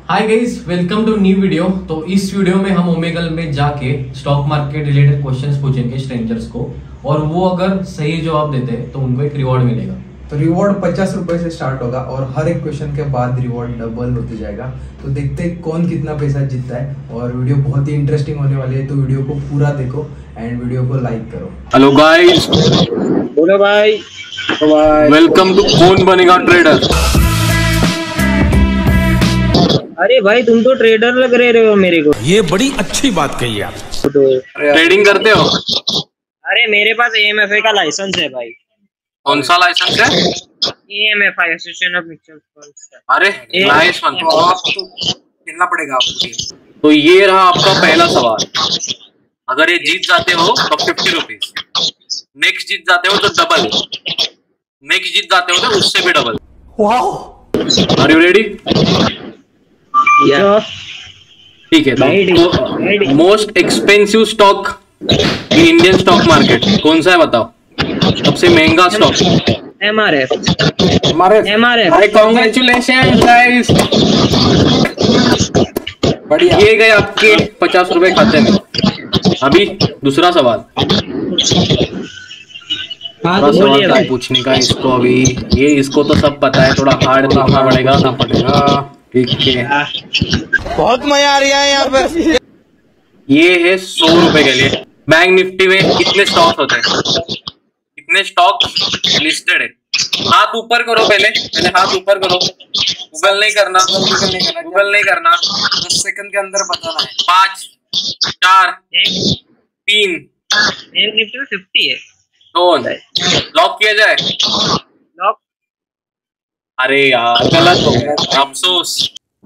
Hi guys, welcome to new video. तो इस वीडियो में हम ओमेगल में जाके स्टॉक मार्केट रिलेटेड क्वेश्चंस पूछेंगे स्ट्रेंजर्स को, और वो अगर सही जवाब देते हैं तो उनको एक रिवॉर्ड मिलेगा। तो रिवॉर्ड 50 रुपए से स्टार्ट होगा और हर एक क्वेश्चन के बाद रिवॉर्ड डबल होते जाएगा। तो देखते हैं कौन कितना पैसा जीतता है, और वीडियो बहुत ही इंटरेस्टिंग होने वाली है। तो वीडियो को पूरा देखो एंड वीडियो को लाइक करो। हेलो गाइस, बोलो भाई। वेलकम टू कौन बनेगा ट्रेडर। अरे भाई तुम तो ट्रेडर लग रहे हो मेरे को। ये बड़ी अच्छी बात कही आप। ट्रेडिंग करते हो? अरे मेरे पास AMFI का लाइसेंस है भाई। कौन सा लाइसेंस है? AMFI, association of mutual funds. अरे नाइस वन। तो आपको खेलना पड़ेगा आपको। तो ये रहा आपका पहला सवाल। अगर ये जीत जाते हो तो 50 रुपीज, नेक्स्ट जीत जाते हो तो डबल, नेक्स्ट जीत जाते हो तो उससे भी डबल। Are you ready? ठीक है। तो most expensive stock in Indian stock market कौन सा है बताओ? सबसे महंगा स्टॉक? MRF। कांग्रेचुलेशन गाइस, बढ़िया। ये गए आपके 50 रुपए खाते में। अभी दूसरा सवाल। हाँ, सवाल क्या पूछने का इसको? अभी ये इसको तो सब पता है, थोड़ा हार्ड पूछना पड़ेगा। ठीक है, बहुत मजा आ रहा है यहाँ पे। ये है 100 रुपए के लिए। बैंक निफ्टी में कितने स्टॉक होते हैं? कितने स्टॉक लिस्टेड है? हाथ ऊपर करो, पहले हाथ ऊपर करो। गूगल नहीं करना, गूगल नहीं करना। 10 सेकंड के अंदर बताना है। 5 4 3 बैंक निफ्टी में 50 है। 2 लॉक किया जाए। लॉक। अरे यार गलत हो गया, अफसोस।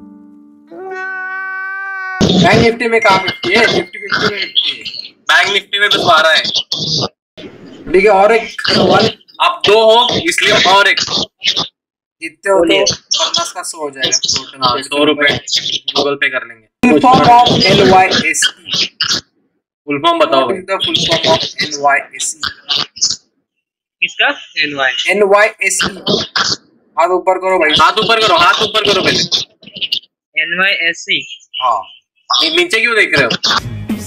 बैंक निफ्टी में कहाँ 50 है? 50 में 50 है। बैंक निफ्टी में तो 12 है। ठीक है, और एक सवाल। आप 2 हो इसलिए और एक जीतते हो तो 50 का 100 हो जाएगा टोटल। 100 रुपए गूगल पे कर लेंगे। Full form of NYSE। Full form बताओ भाई। The full form of NYSE। किसका? NYSE। हाथ ऊपर करो भाई, हाथ ऊपर करो, हाथ ऊपर करो पहले। NYSE। हाँ। नीचे क्यों देख रहे हो?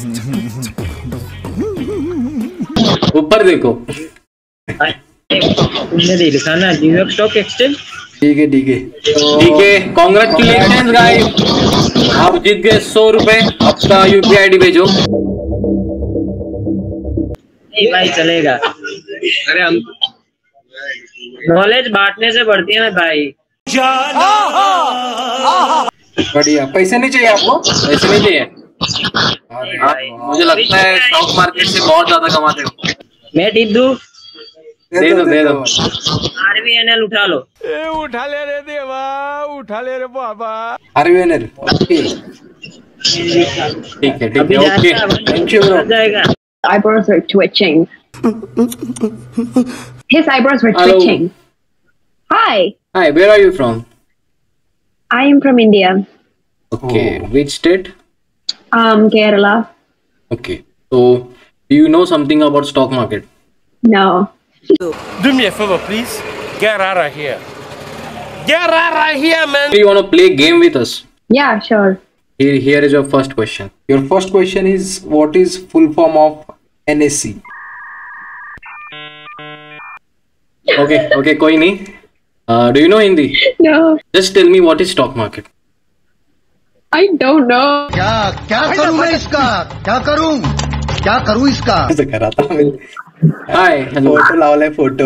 ऊपर देखो। तुमने देखा ना, न्यूयॉर्क स्टॉक एक्सचेंज। ठीक है ठीक है, कांग्रेचुलेशन गाइस, आप जीत गए 100 रुपए। आपका UPI ID भेजो। नहीं भाई चलेगा। अरे हम नॉलेज बांटने से बढ़ती है ना भाई। बढ़िया। पैसे नहीं चाहिए आपको? ऐसे नहीं चाहिए? मुझे लगता है स्टॉक मार्केट से बहुत ज्यादा कमाते हो। मैं टिप दूं? दे दो। RVNL उठा लो। उठा ले रे देवा, उठा ले रे बाबा। RVNL। ठीक है ओके, थैंक यू ब्रो। जाएगा। Eyebrows are twitching. His eyebrows were Hello. twitching. Hi, Hi, where are you from? I am from India. Okay, which state? Kerala. Okay, so do you know something about stock market? No. Do me a favor, please. Get out of here. Get out of here, man. Do you want to play a game with us? Yeah, sure. Here is your first question. Your first question is, what is full form of NSE? Okay, कोई नहीं। Do you know Hindi? No, Just tell me what is stock market. I don't know. क्या करूं मैं इसका? क्या करूं इसका? ऐसे करा था मैं। Hi, hello. फोटो लावलाय फोटो।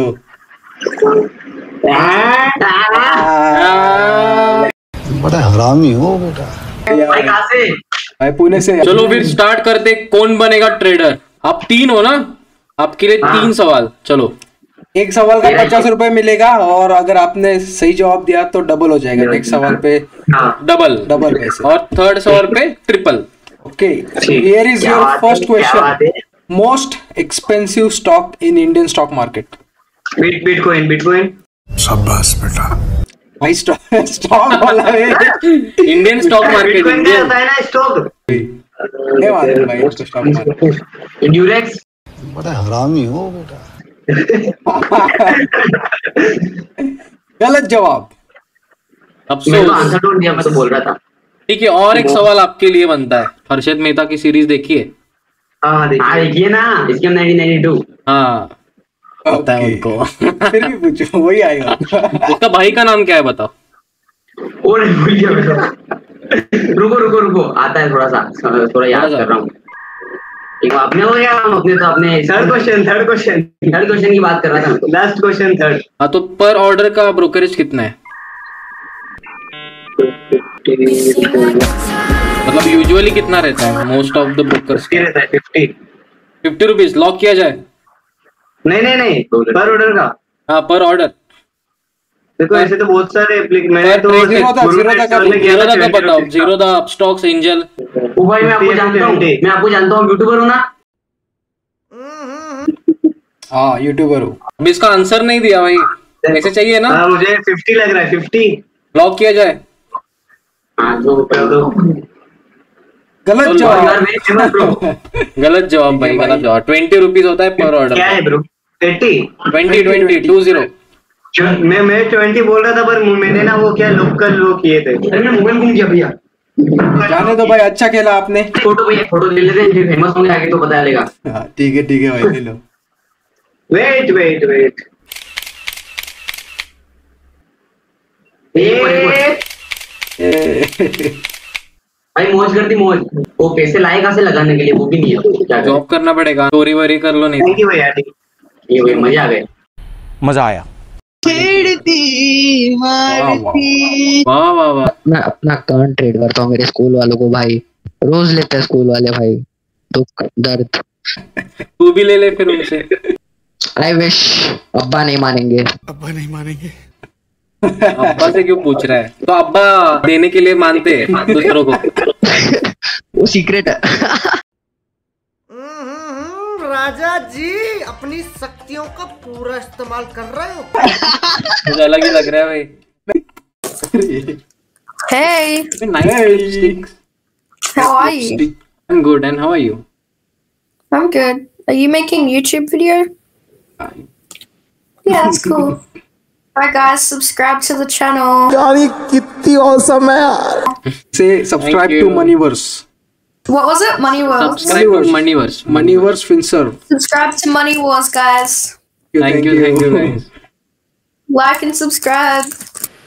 बड़ा हरामी हो बेटा। भाई पुणे से। चलो फिर स्टार्ट करते। कौन बनेगा ट्रेडर? आप 3 हो ना, आपके लिए 3 सवाल। चलो, एक सवाल का 50 रुपए मिलेगा, और अगर आपने सही जवाब दिया तो डबल हो जाएगा। नेक्स्ट सवाल पे डबल पैसे, और थर्ड सवाल पे triple. Okay. Here is your first question. Most expensive stock in Indian stock market? Bitcoin. शाबाश बेटा। भाई स्टॉक वाला है। Indian stock market. इंडियन भाई इसको स्टॉक मार्केट। ड्यूरेक्स। बड़ा हरामी हो बेटा। गलत जवाब। अफसोस। आंसर तो बोल रहा था। ठीक है, और एक सवाल आपके लिए बनता है। हर्षद मेहता की सीरीज देखिए? हाँ देखिए ना, इसके 1992। हाँ पता है उनको। फिर भी पूछो, वही आएगा। उसका भाई का नाम क्या है बताओ? और भूल गया। रुको आता है, थोड़ा याद कर रहा हूँ। आपने हो गया, अपने तो अपने थर्ड क्वेश्चन की बात कर रहा था। Last question third. हाँ तो पर ऑर्डर का ब्रोकरेज कितना है? मतलब यूजुअली कितना रहता है most of the brokers? 50 rupees. Lock किया जाए? नहीं पर ऑर्डर का। हाँ पर ऑर्डर। देखो ऐसे तो बहुत सारे मैंने तो जीरो का बताओ। Zerodha Upstox Angel. भाई मैं आपको जानता हूँ यूट्यूबर हूँ ना। हाँ यूट्यूबर हूँ। अभी इसका आंसर नहीं दिया भाई, कैसे चाहिए ना? मुझे 50 लग रहा है। 50 लॉक किया जाए? गलत जवाब। गलत जवाब भाई, गलत जवाब। 20 रुपीज होता है पर ऑर्डर। क्या है ब्रो? 20 मैं 20 बोल रहा था, पर मैंने ना वो क्या लोकल वो किए थे। मैंने मोबाइल घूम किया भैया। जाने दो भाई, अच्छा खेला आपने। फोटो ले लेते हैं, फेमस होंगे आगे तो पता चलेगा। ठीक है भाई, ले लो। वेट भाई मौज करती मौज। वो पैसे लाए कहाँ से लगाने के लिए, वो भी नहीं है। क्या जॉब करना पड़ेगा, चोरी वोरी कर लो नहीं। थैंक यू भैया, ये भाई मजा आ गया। मजा आया। वाह वाह वाह। मैं अपना अकाउंट ट्रेड करता हूँ मेरे स्कूल वालों को भाई, रोज लेते हैं स्कूल वाले भाई, दुख दर्द। तू भी ले ले फिर उनसे। I wish. अब्बा नहीं मानेंगे। अब्बा से क्यों पूछ रहा है? तो अब्बा देने के लिए मानते हैं दूसरों को। वो सीक्रेट है। राजा जी अपनी शक्तियों का पूरा इस्तेमाल कर रहे हो। मुझे अलग ही लग रहा है भाई। Hey, Nice. how are you? I'm good, and how are you? I'm good. Are you making YouTube video? Yeah, that's cool. Alright guys, subscribe to the channel. कितनी awesome है यार। Say subscribe Thank you. to Moneyverse. What was it? Money Wars. Subscribe to Moneyverse. Moneyverse FinServe. Subscribe to Money Wars, guys. Thank you guys. Like and subscribe.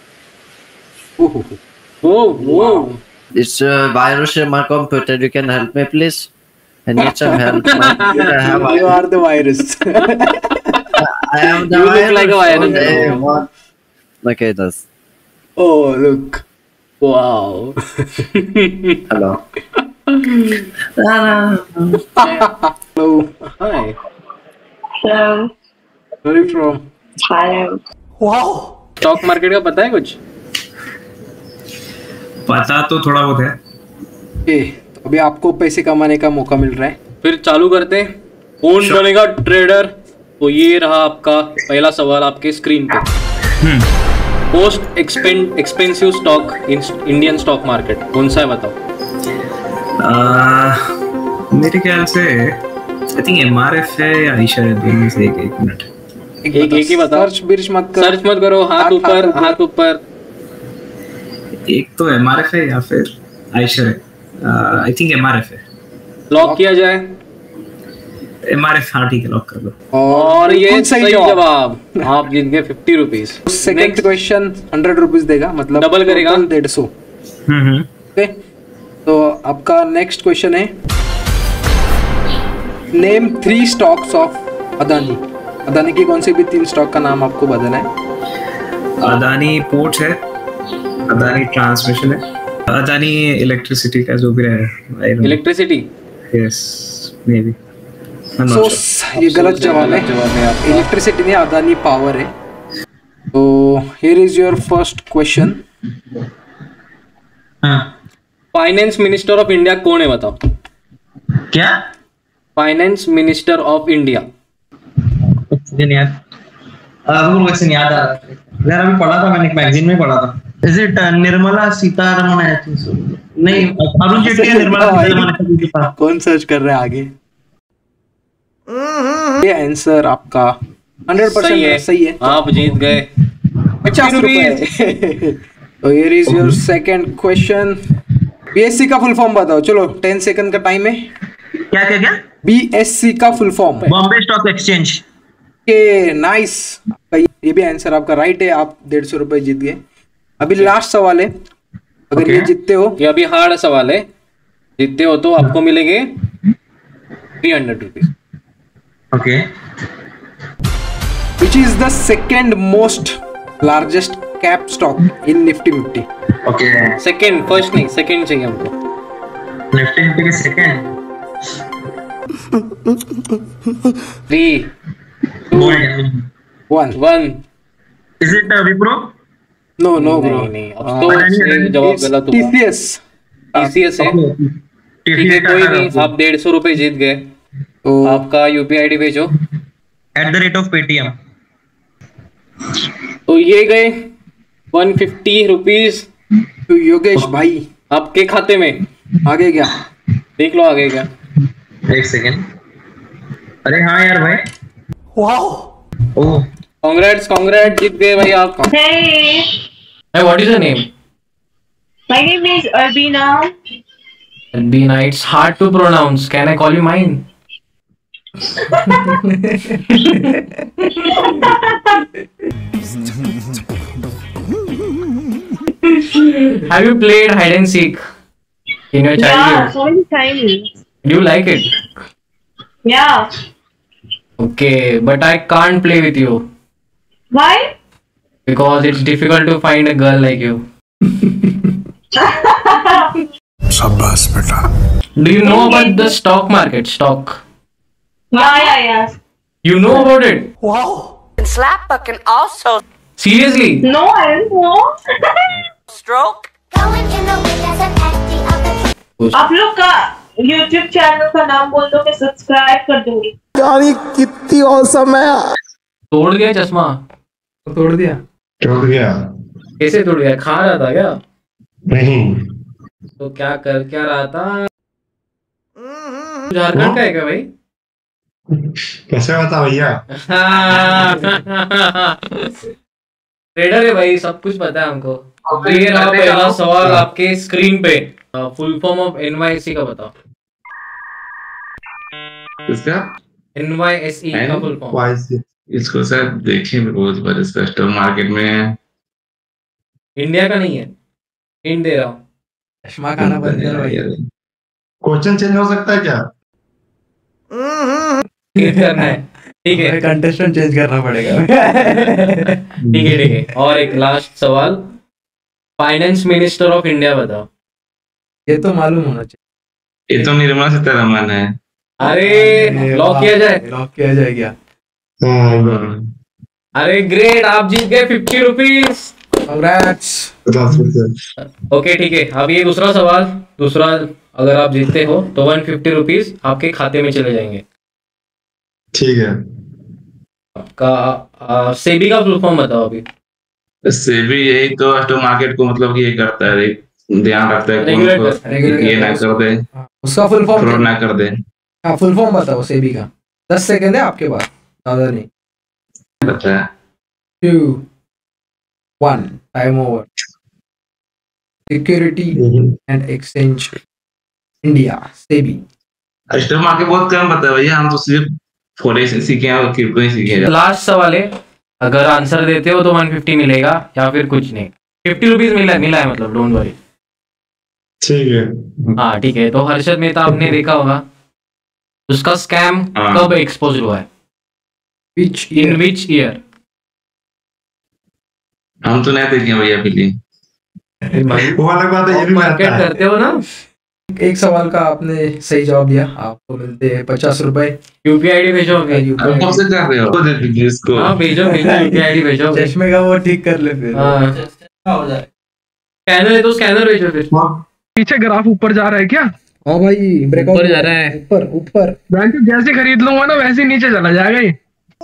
Whoa. It's a virus in my computer. You can help me, please. I need some help. You are the virus. I am the You virus. look like a virus. Okay, what? Okay, that's. Oh look. Wow. Hello. Hello. Hi. Hello. Where are you from? Thailand. Stock market का पता है कुछ? पता तो थोड़ा बहुत है। तो अभी आपको पैसे कमाने का मौका मिल रहा है। फिर चालू करते हैं। कौन बनेगा ट्रेडर? तो ये रहा आपका पहला सवाल आपके स्क्रीन पे। Most expensive stock in Indian stock market कौन सा है बताओ? मेरे ख्याल से आई थिंक एमआरएफ है या ईशा है, दोनों में से एक मिनट। एक ही बताओ। सर्च मत करो। हाथ ऊपर। एक तो एमआरएफ है या फिर आयशर है। आई थिंक एमआरएफ है। लॉक किया जाए? एमआरएफ। हाँ ठीक है, लॉक कर दो। और ये सही जवाब। आप जीत गए 50 रुपीज। सेकंड क्वेश्चन 100 रुपीज देगा, मतलब डबल करेगा। 150। ओके, तो आपका नेक्स्ट क्वेश्चन है, name 3 stocks of Adani. Adani की कौन सी भी 3 स्टॉक का नाम आपको बताना है। अदानी पोर्ट है, अदानी ट्रांसमिशन है, अदानी इलेक्ट्रिसिटी का जो भी है। इलेक्ट्रिसिटी? Yes, maybe. ये गलत जवाब है। इलेक्ट्रिसिटी नहीं, अदानी पावर है। तो here is your first question. Finance minister of India कौन है बताओ? क्या? Finance minister of India. Question याद आ रहा है यार, अभी पढ़ा था मैंने, एक मैगजीन में पढ़ा था। इज इट निर्मला सीतारमण है? नहीं, अरुण जेटली है। निर्मला सीतारमण। कौन सर्च कर रहा है आगे? ये आंसर आपका 100% सही है। आप जीत गए 50 रुपए। तो here is your second question. BSC का फुल फॉर्म बताओ, चलो 10 सेकंड का टाइम है। क्या क्या क्या? बीएससी का full form Bombay stock exchange. के नाइस, ये भी आंसर आपका राइट है, आप 150 रुपए जीत गए। अभी लास्ट सवाल है, अगर ये जीतते हो, ये अभी हार्ड सवाल है, जीतते हो तो आपको मिलेंगे 300 रुपीज। Okay. Which is the second most largest cap stock in Nifty 50? Okay. Second, first नहीं, सेकंड चाहिए हमको। निफ्टी 50 के second. 3 2 1। Is it Wipro? No, bro. नहीं, अब तो इसने जवाब गलत हुआ। TCS है। ठीक है, कोई नहीं, आप 150 रुपए जीत गए। आपका यूपीआई आईडी भेजो। @Paytm। तो ये गए 150 रुपीज तो योगेश भाई आपके खाते में। आगे क्या देख लो, आगे क्या। एक सेकंड। अरे हाँ यार भाई, वाओ, ओह कांग्रेट्स, जीत गए भाई आप। Hey, what is your name? my name is Albina. Albina, it's hard to pronounce. Can I call you mine? Have you played hide and seek in your Yeah, childhood? so many times. Do you like it? Yeah. Okay, but I can't play with you Why? because it's difficult to find a girl like you. शाबाश बेटा। Do you know about the stock market? Stock. Yeah. You know about it? Wow. Slap fucking also Seriously? No, I don't know. stroke. आप लोग का YouTube channel का नाम बोल दो, मैं सब्सक्राइब कर दूंगी। यानी कितनी औसम है। तोड़ दिया चश्मा? तोड़ दिया। कैसे तोड़ दिया? खा रहा था क्या? नहीं। तो क्या रहा था? झारखंड का है क्या भाई? कैसे बता भैया? ट्रेडर है भाई, सब कुछ पता है हमको। ये रहा पहला सवाल आपके स्क्रीन पे। फुल फॉर्म ऑफ NYSE का बताओ। इसका NYSE का फुल फॉर्म। इसको सर देखिए रोज पर स्टॉक मार्केट में। इंडिया का नहीं है, हिंट दे रहा हूँ। चश्मा खाना बंद कर भाई। क्वेश्चन चेंज हो सकता है क्या? करना है, ठीक है, कंटेस्टेंट चेंज करना पड़ेगा। ठीक है। और एक लास्ट सवाल, फाइनेंस मिनिस्टर ऑफ इंडिया बताओ। ये तो मालूम होना चाहिए। ये तो निर्मला सीतारमण है। अरे लॉक किया जाए? लॉक किया जाए क्या? अरे ग्रेट, आप जीत गए 50 रुपीज। कांग्रेट्स। ओके ठीक है, अब ये दूसरा सवाल। अगर आप जीतते हो तो 150 रुपीज आपके खाते में चले जाएंगे। ठीक है। आपका सेबी का फुल फॉर्म बताओ अभी। सेबी यही तो स्टॉक मार्केट को मतलब ये करता है, ध्यान रखता है कौन ये ना कर दे, उसका फुल फॉर्म फ्रॉड ना कर दे। हाँ, फुल फॉर्म बताओ सेबी का। 10 सेकंड है आपके पास, ज्यादा नहीं। बता 2 1 time over. Security and exchange India, SEBI. Stock market बहुत कम पता है भैया, हम तो सिर्फ फॉरेक्स सीखे हैं और क्रिप्टो ही सीखे हैं। लास्ट सवाल है, अगर आंसर देते हो तो 150 मिलेगा या फिर कुछ नहीं। 50 रुपीज मिला है मतलब, डोंट वरी। ठीक है। हाँ ठीक है। तो हर्षद मेहता आपने देखा होगा, उसका स्कैम कब एक्सपोज हुआ है? In which year? हम तो नहीं देखे भैया फिल्म। वो अलग बात है, ये भी मार्केट करते हो ना। एक सवाल का आपने सही जवाब दिया, आपको मिलते हैं 50 रुपए। यूपीआई आईडी भेजो। कब से कर रहे हो? तो दे दीजिए इसको। हाँ भेजो यूपीआई आईडी भेजो। चश्मे का वो ठीक कर ले फिर। स्कैनर है तो स्कैनर भेजो फिर। पीछे ग्राफ ऊपर जा रहा है क्या? हाँ भाई, ब्रेकआउट ऊपर जा रहा है। ऊपर जैसे खरीद लूंगा ना वैसे नीचे चला जाएगा ये।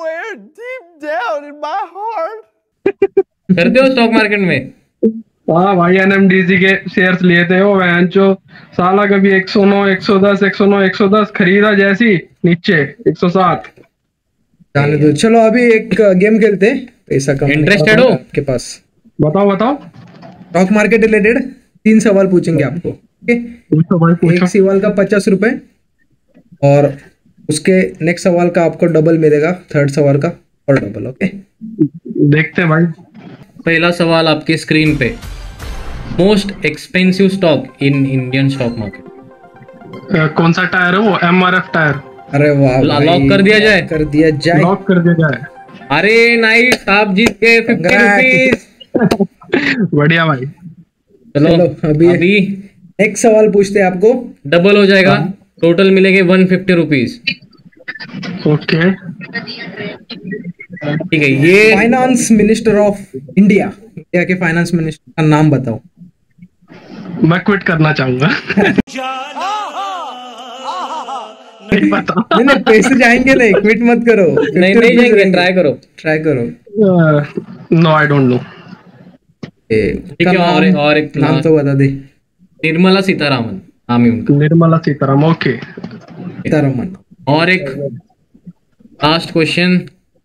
करते हो स्टॉक मार्केट में? हाँ भाई, NMDC के शेयर्स लिए थे वो वैंचो साला, कभी 109 110 109 110 खरीदा, जैसी नीचे 107। जाने दो, चलो अभी एक गेम खेलते हैं। पैसा कम इंटरेस्टेड हो आपके पास? बताओ। स्टॉक मार्केट रिलेटेड 3 सवाल पूछेंगे आपको। एक सवाल का 50 रुपए और उसके नेक्स्ट सवाल का आपको डबल मिलेगा, थर्ड सवाल का और डबल। ओके देखते हैं भाई। पहला सवाल आपके स्क्रीन पे, most expensive stock in Indian stock market. कौन सा टायर है वो? MRF tyre. अरे वाह, लॉक कर दिया जाए? कर दिया जाए, लॉक कर दिया जाए। अरे नाइस, आप जीत गए 50 रुपीज। बढ़िया भाई। चलो अभी नेक्स्ट सवाल पूछते हैं आपको, डबल हो जाएगा, टोटल मिलेंगे 150 रुपीज। ओके ठीक है। ये finance minister of India, India के फाइनेंस मिनिस्टर का नाम बताओ। मैं क्विट करना चाहूंगा। नहीं पता। नहीं पैसे जाएंगे नहीं, क्विट मत करो। नहीं जाएंगे, ट्राई करो। No I don't know. ठीक है, और एक नाम तो बता दे। निर्मला सीतारामन नाम है उनका। निर्मला सीतारामन, ओके सीतारामन। और एक लास्ट क्वेश्चन,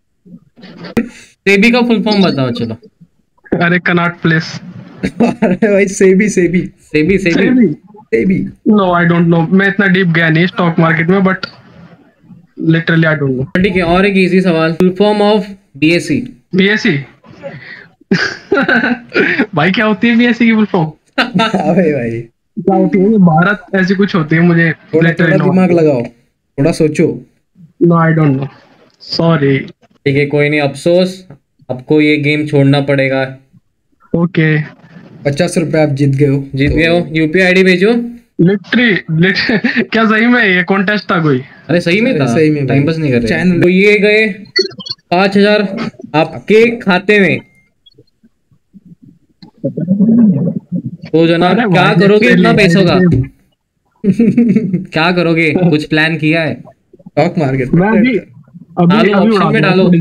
सेबी का फुल फॉर्म बताओ। चलो। अरे कनॉट प्लेस। अरे भाई SEBI. No I don't know, मैं इतना डीप गया नहीं स्टॉक मार्केट में, but literally I don't know. ठीक है, और एक इजी सवाल, फुल फॉर्म ऑफ BSc। भाई क्या होती है BSc की फुल फॉर्म? भाई क्या होती है? भारत ऐसी कुछ होती है, मुझे थोड़ा दिमाग लगाओ, थोड़ा सोचो। No I don't know, sorry. ठीक है, कोई नहीं, अफसोस, आपको ये गेम छोड़ना पड़ेगा। ओके 50 रुपए आप जीत गए हो। UPI ID भेजो। लिटरली क्या सही में ये कॉन्टेस्ट था कोई? अरे सही में था, सही में टाइम पास नहीं कर रहे। चैनल तो ये गए 5000 आपके खाते में। तो जनाब क्या करोगे इतना पैसों का? क्या करोगे, कुछ प्लान किया है? स्टॉक मार्केट में अभी ऑप्शन में डालो।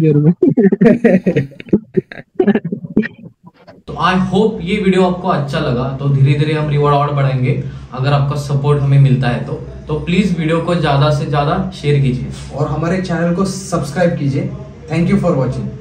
तो आई होप ये वीडियो आपको अच्छा लगा। तो धीरे धीरे हम रिवॉर्ड और बढ़ाएंगे अगर आपका सपोर्ट हमें मिलता है तो प्लीज वीडियो को ज्यादा से ज्यादा शेयर कीजिए और हमारे चैनल को सब्सक्राइब कीजिए। Thank you for watching.